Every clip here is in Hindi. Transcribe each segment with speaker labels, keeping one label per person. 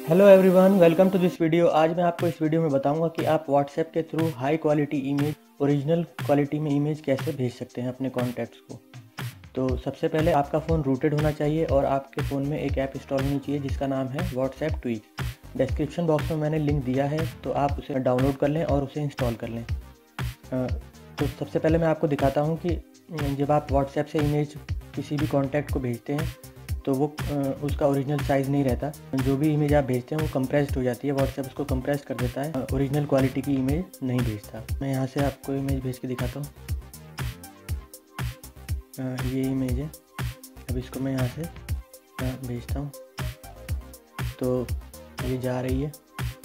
Speaker 1: Hello everyone, welcome to this video. आज मैं आपको इस वीडियो में बताऊंगा कि आप व्हाट्सएप के through high quality image, original quality में इमेज कैसे भेज सकते हैं अपने कॉन्टैक्ट्स को। तो सबसे पहले आपका फ़ोन रूटेड होना चाहिए और आपके फ़ोन में एक ऐप इंस्टॉल होनी चाहिए जिसका नाम है व्हाट्सएप ट्वीक। डिस्क्रिप्शन बॉक्स में मैंने लिंक दिया है, तो आप उसे डाउनलोड कर लें और उसे इंस्टॉल कर लें। तो सबसे पहले मैं आपको दिखाता हूँ कि जब आप व्हाट्सएप से इमेज किसी भी कॉन्टैक्ट को भेजते हैं तो वो उसका ओरिजिनल साइज़ नहीं रहता। जो भी इमेज आप भेजते हैं वो कंप्रेस्ड हो जाती है, व्हाट्सएप उसको कंप्रेस कर देता है, ओरिजिनल क्वालिटी की इमेज नहीं भेजता। मैं यहाँ से आपको इमेज भेज के दिखाता हूँ। ये इमेज है, अब इसको मैं यहाँ से भेजता हूँ तो ये जा रही है।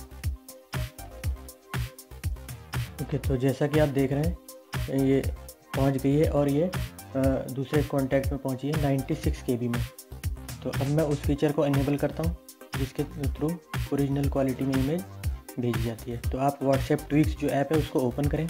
Speaker 1: ओके, तो जैसा कि आप देख रहे हैं ये पहुँच गई है और ये दूसरे कॉन्टैक्ट में पहुँची है 96 KB में। तो अब मैं उस फीचर को इनेबल करता हूँ जिसके थ्रू ओरिजिनल क्वालिटी में इमेज भेजी जाती है। तो आप व्हाट्सएप ट्वीक्स जो ऐप है उसको ओपन करें।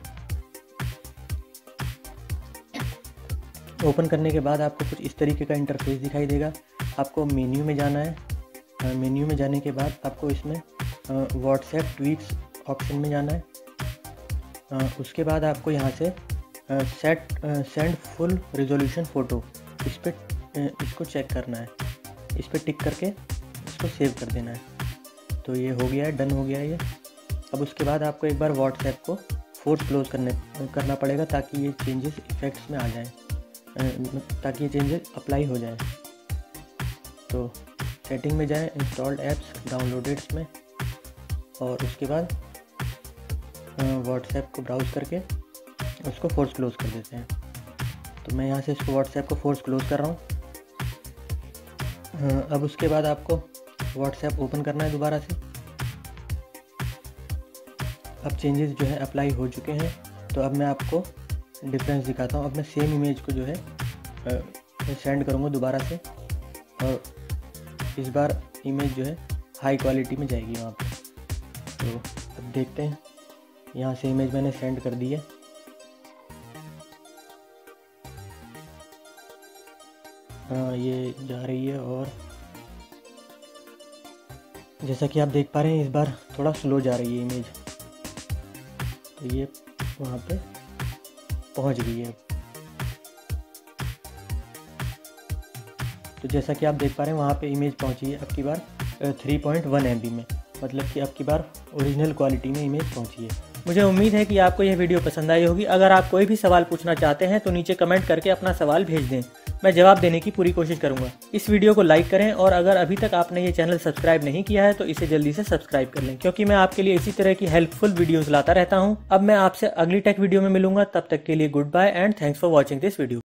Speaker 1: ओपन करने के बाद आपको कुछ इस तरीके का इंटरफेस दिखाई देगा। आपको मेन्यू में जाना है। मेन्यू में जाने के बाद आपको इसमें व्हाट्सएप ट्वीक्स ऑप्शन में जाना है। उसके बाद आपको यहाँ से सेंड फुल रिजोल्यूशन फ़ोटो इसको चेक करना है। इस पर टिक करके इसको सेव कर देना है। तो ये हो गया है, डन हो गया है ये। अब उसके बाद आपको एक बार व्हाट्सएप को फोर्स क्लोज करना पड़ेगा ताकि ये चेंजेस इफेक्ट्स में आ जाएं, ताकि ये चेंजेस अप्लाई हो जाएं। तो सेटिंग में जाएं, इंस्टॉल्ड ऐप्स, डाउनलोडेड्स में, और उसके बाद व्हाट्सएप को ब्राउज़ करके उसको फोर्स क्लोज कर देते हैं। तो मैं यहाँ से इसको व्हाट्सएप को फोर्स क्लोज कर रहा हूँ। अब उसके बाद आपको व्हाट्सएप ओपन करना है दोबारा से। अब चेंजेस जो है अप्लाई हो चुके हैं। तो अब मैं आपको डिफरेंस दिखाता हूँ। अब मैं सेम इमेज को जो है सेंड करूँगा दोबारा से, और इस बार इमेज जो है हाई क्वालिटी में जाएगी वहाँ पे। तो अब देखते हैं, यहाँ से इमेज मैंने सेंड कर दी है। ये जा रही है और जैसा कि आप देख पा रहे हैं इस बार थोड़ा स्लो जा रही है इमेज। तो ये वहाँ पे पहुँच गई है। तो जैसा कि आप देख पा रहे हैं वहाँ पे इमेज पहुँची है अब की बार 3.1 MB में, मतलब कि अब की बार ओरिजिनल क्वालिटी में इमेज पहुँची है। मुझे उम्मीद है कि आपको यह वीडियो पसंद आई होगी। अगर आप कोई भी सवाल पूछना चाहते हैं तो नीचे कमेंट करके अपना सवाल भेज दें, मैं जवाब देने की पूरी कोशिश करूंगा। इस वीडियो को लाइक करें और अगर अभी तक आपने ये चैनल सब्सक्राइब नहीं किया है तो इसे जल्दी से सब्सक्राइब कर लें, क्योंकि मैं आपके लिए इसी तरह की हेल्पफुल वीडियोस लाता रहता हूं। अब मैं आपसे अगली टेक वीडियो में मिलूंगा, तब तक के लिए goodbye and thanks for watching this video.